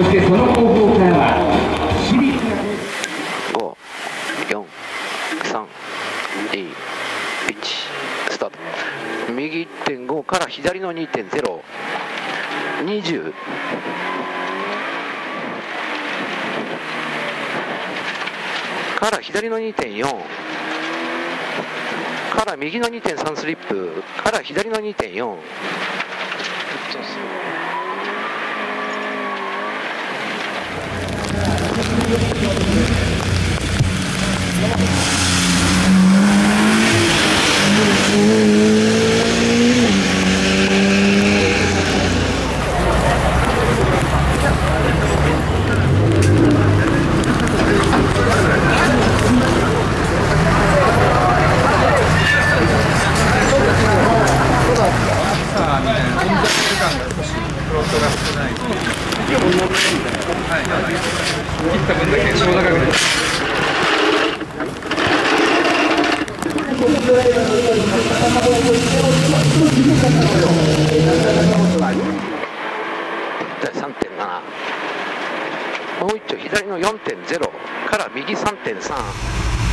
そしてその後方からは私立が 5、4、3、2、1、スタート。右 1.5 から左の 2.0、20、から左の 2.4 から右の 2.3 スリップから左の 2.4、3.7、もう一丁左の 4.0 から右 3.3